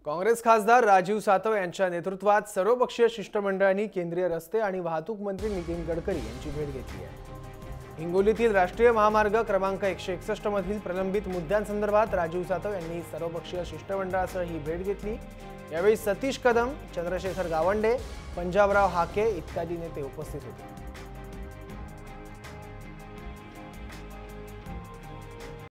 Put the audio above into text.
काँग्रेस खासदार राजीव सातव यांच्या नेतृत्वात सर्वपक्षीय शिष्टमंडळाने केंद्रीय रस्ते आणि वाहतूक मंत्री नितीन गडकरी यांची भेट घेतली आहे। हिंगोलीतील राष्ट्रीय महामार्ग क्रमांक 161 मधील प्रलंबित मुद्द्यांसंदर्भात राजीव सातव यांनी सर्वपक्षीय शिष्टमंडळासह ही भेट घेतली। यावेळी सतीश कदम, चंद्रशेखर गावंडे, पंजाबराव हाके इत्यादी नेते उपस्थित होते।